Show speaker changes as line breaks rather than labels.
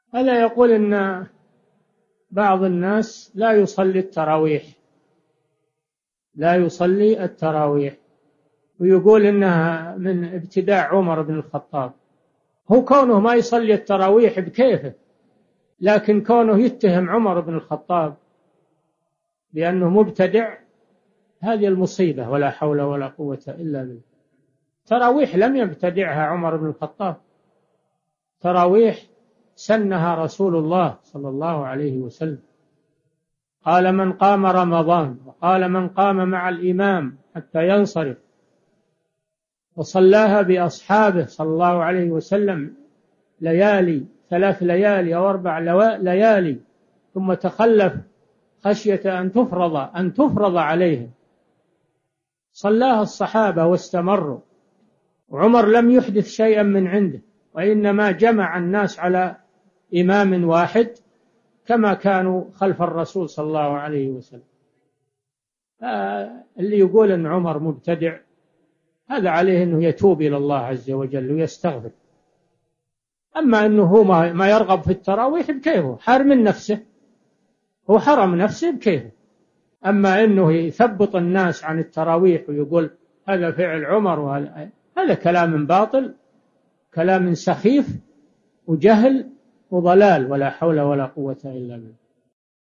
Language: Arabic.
هذا يقول إن بعض الناس لا يصلي التراويح، لا يصلي التراويح، ويقول إنها من ابتداع عمر بن الخطاب. هو كونه ما يصلي التراويح بكيفه، لكن كونه يتهم عمر بن الخطاب بأنه مبتدع، هذه المصيبة، ولا حول ولا قوة إلا بالله. تراويح لم يبتدعها عمر بن الخطاب، تراويح سنها رسول الله صلى الله عليه وسلم، قال من قام رمضان، وقال من قام مع الإمام حتى ينصرف، وصلاها بأصحابه صلى الله عليه وسلم ليالي، 3 ليالي أو 4 ليالي، ثم تخلف خشية أن تفرض عليهم. صلاها الصحابة واستمروا، وعمر لم يحدث شيئا من عنده، وإنما جمع الناس على إمام واحد كما كانوا خلف الرسول صلى الله عليه وسلم. اللي يقول أن عمر مبتدع هذا عليه أنه يتوب إلى الله عز وجل ويستغفر. أما أنه هو ما يرغب في التراويح بكيفه، حرم نفسه، هو حرم نفسه بكيفه. أما أنه يثبط الناس عن التراويح ويقول هذا فعل عمر، هذا كلام باطل، كلام سخيف وجهل وضلال، ولا حول ولا قوة إلا بالله.